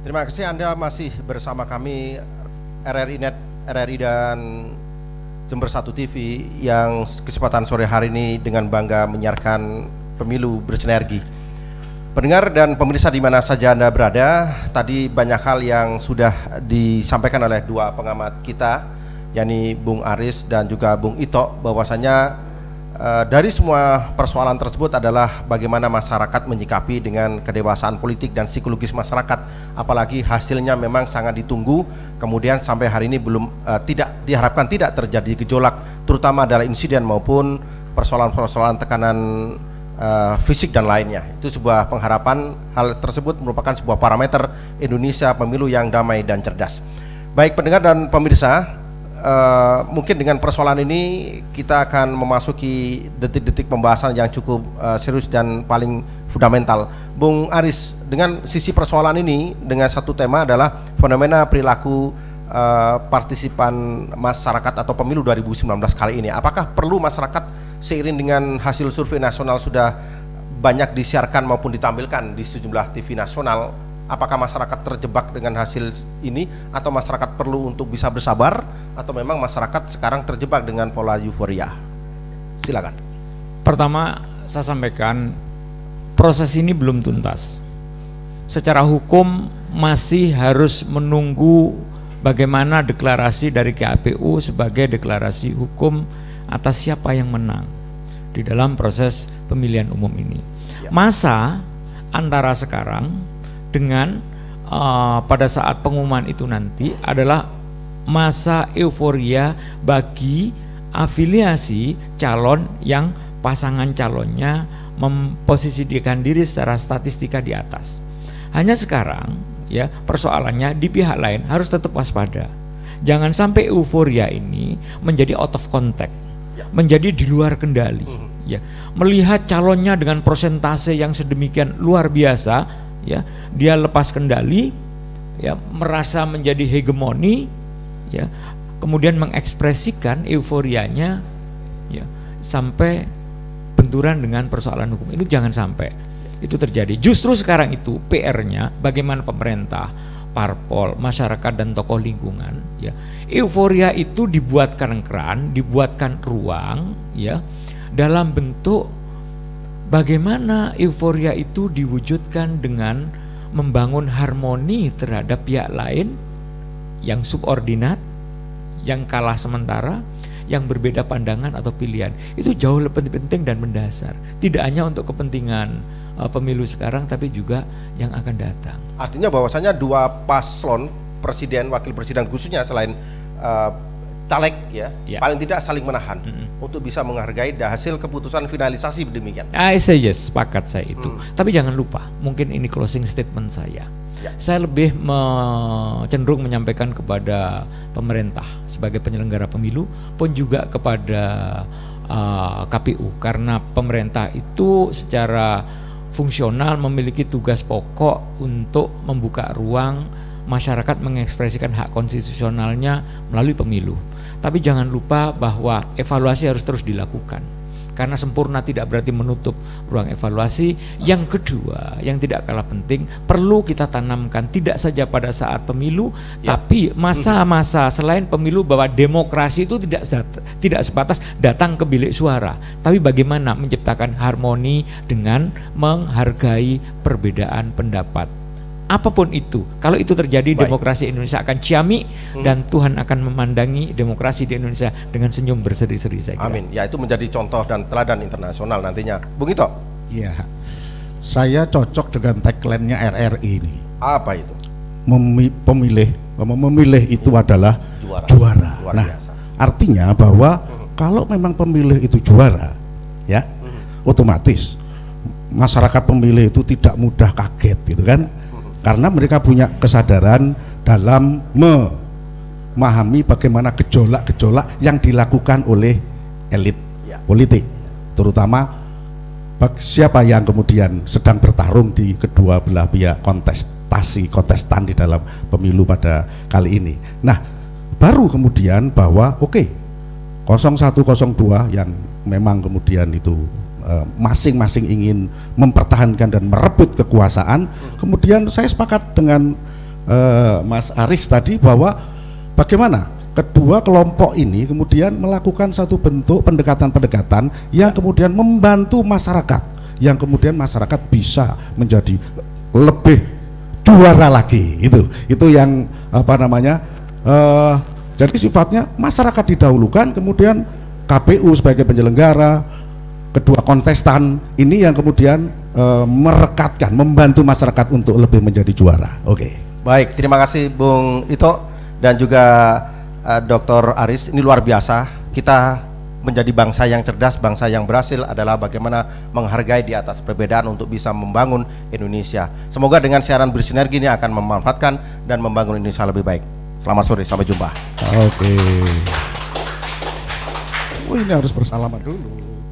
Terima kasih, Anda masih bersama kami RRI Net, RRI dan Jember 1 TV yang kesempatan sore hari ini dengan bangga menyiarkan Pemilu Bersinergi. Pendengar dan pemirsa di mana saja Anda berada, tadi banyak hal yang sudah disampaikan oleh dua pengamat kita, yakni Bung Aris dan juga Bung Ito, bahwasanya dari semua persoalan tersebut adalah bagaimana masyarakat menyikapi dengan kedewasaan politik dan psikologis masyarakat, apalagi hasilnya memang sangat ditunggu. Kemudian sampai hari ini belum diharapkan tidak terjadi gejolak, terutama adalah insiden maupun persoalan-persoalan tekanan fisik dan lainnya. Itu sebuah pengharapan. Hal tersebut merupakan sebuah parameter Indonesia pemilu yang damai dan cerdas. Baik pendengar dan pemirsa, mungkin dengan persoalan ini kita akan memasuki detik-detik pembahasan yang cukup serius dan paling fundamental. Bung Aris, dengan sisi persoalan ini dengan satu tema adalah fenomena perilaku partisipan masyarakat atau pemilu 2019 kali ini. Apakah perlu masyarakat seiring dengan hasil survei nasional sudah banyak disiarkan maupun ditampilkan di sejumlah TV nasional, apakah masyarakat terjebak dengan hasil ini atau masyarakat perlu untuk bisa bersabar, atau memang masyarakat sekarang terjebak dengan pola euforia? Silakan. Pertama, saya sampaikan proses ini belum tuntas. Secara hukum masih harus menunggu bagaimana deklarasi dari KPU sebagai deklarasi hukum atas siapa yang menang di dalam proses pemilihan umum ini. Masa antara sekarang dengan pada saat pengumuman itu nanti adalah masa euforia bagi afiliasi calon yang pasangan calonnya memposisikan diri secara statistika di atas. Hanya sekarang ya persoalannya di pihak lain harus tetap waspada. Jangan sampai euforia ini menjadi out of contact, menjadi di luar kendali. Ya, melihat calonnya dengan persentase yang sedemikian luar biasa, ya, dia lepas kendali, ya, merasa menjadi hegemoni, ya, kemudian mengekspresikan euforianya, ya, sampai benturan dengan persoalan hukum. Itu jangan sampai itu terjadi. Justru sekarang itu PR-nya bagaimana pemerintah, parpol, masyarakat dan tokoh lingkungan, ya, euforia itu dibuatkan keran, dibuatkan ruang, ya, dalam bentuk bagaimana euforia itu diwujudkan dengan membangun harmoni terhadap pihak lain yang subordinat, yang kalah sementara, yang berbeda pandangan atau pilihan. Itu jauh lebih penting dan mendasar. Tidak hanya untuk kepentingan pemilu sekarang, tapi juga yang akan datang. Artinya bahwasanya dua paslon presiden, wakil presiden khususnya selain caleg, ya, paling tidak saling menahan untuk bisa menghargai hasil keputusan finalisasi demikian. Yes, sepakat saya itu. Tapi jangan lupa, mungkin ini closing statement saya. Saya lebih cenderung menyampaikan kepada pemerintah sebagai penyelenggara pemilu, pun juga kepada KPU, karena pemerintah itu secara fungsional memiliki tugas pokok untuk membuka ruang masyarakat mengekspresikan hak konstitusionalnya melalui pemilu. Tapi jangan lupa bahwa evaluasi harus terus dilakukan, karena sempurna tidak berarti menutup ruang evaluasi. Yang kedua, yang tidak kalah penting, perlu kita tanamkan tidak saja pada saat pemilu, tapi masa-masa selain pemilu, bahwa demokrasi itu tidak sebatas datang ke bilik suara, tapi bagaimana menciptakan harmoni dengan menghargai perbedaan pendapat. Apapun itu, kalau itu terjadi, demokrasi Indonesia akan ciamik dan Tuhan akan memandangi demokrasi di Indonesia dengan senyum berseri-seri, saya kira. Amin. Ya, itu menjadi contoh dan teladan internasional nantinya. Bung Ito. Iya, saya cocok dengan tagline-nya RRI ini. Apa itu? Memilih itu adalah juara. Nah, artinya bahwa kalau memang pemilih itu juara, ya, otomatis masyarakat pemilih itu tidak mudah kaget, gitu kan? Karena mereka punya kesadaran dalam memahami bagaimana gejolak-gejolak yang dilakukan oleh elit politik, terutama siapa yang kemudian sedang bertarung di kedua belah pihak kontestan di dalam pemilu pada kali ini. Nah, baru kemudian bahwa 0102 yang memang kemudian itu masing-masing ingin mempertahankan dan merebut kekuasaan. Kemudian saya sepakat dengan Mas Aris tadi, bahwa bagaimana kedua kelompok ini kemudian melakukan satu bentuk pendekatan-pendekatan yang kemudian membantu masyarakat, yang kemudian masyarakat bisa menjadi lebih juara lagi. Itu yang apa namanya, jadi sifatnya masyarakat didahulukan, kemudian KPU sebagai penyelenggara, kedua kontestan ini yang kemudian merekatkan, membantu masyarakat untuk lebih menjadi juara. Oke. Baik, terima kasih Bung Ito dan juga Dr. Aris. Ini luar biasa. Kita menjadi bangsa yang cerdas, bangsa yang berhasil adalah bagaimana menghargai di atas perbedaan untuk bisa membangun Indonesia. Semoga dengan siaran bersinergi ini akan memanfaatkan dan membangun Indonesia lebih baik. Selamat sore, sampai jumpa. Oke. Oh, ini harus bersalaman dulu.